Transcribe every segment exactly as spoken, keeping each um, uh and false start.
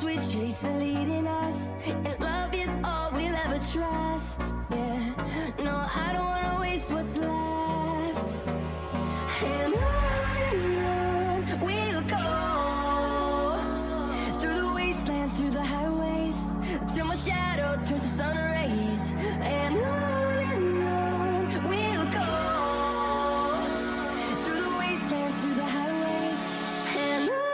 we chase are leading us, and love is all we'll ever trust. Yeah, no, I don't wanna waste what's left. And on and on we'll go, through the wastelands, through the highways, till my shadow turns to sun rays. And on and on we'll go, through the wastelands, through the highways, and on.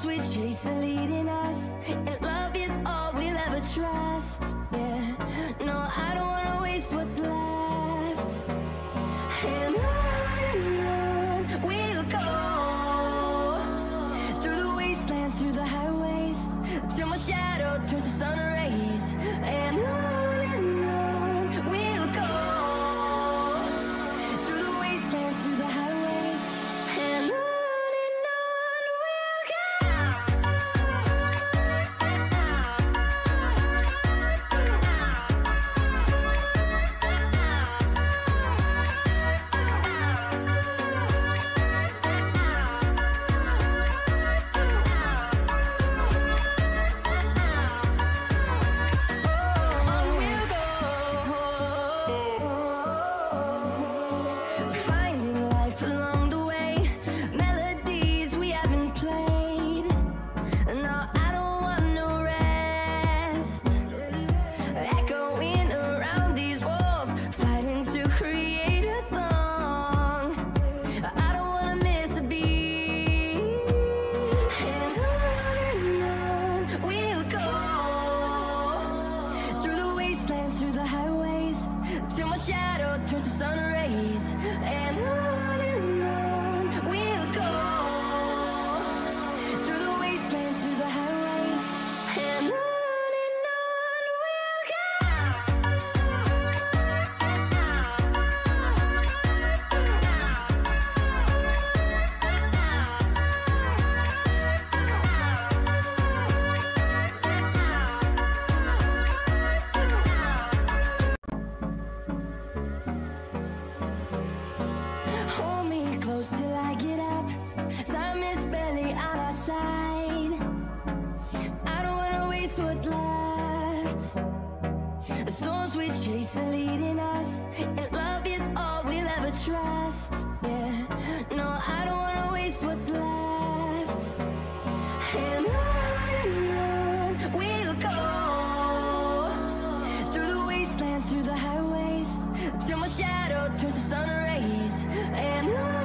storms we chase are leading us, and love is all we'll ever trust. Yeah, no, I don't wanna waste what's left. And on and on we'll go, through the wastelands, through the highways, till my shadow turns to sun rays. And on and on we'll go, through the wastelands, through the highways, and on. Through the highways, till my shadow turns to sun rays. And on and on we'll go, through the wastelands, through the highways, and on and on we'll go. Hold me close till I get up. Time is barely on our side. I don't wanna waste what's left. The storms we chase are leading us, and love is all we'll ever trust. Yeah, no, I don't wanna waste what's left. And on and on we'll go, through the wastelands, through the highways, till my shadow turns to sun rays. And on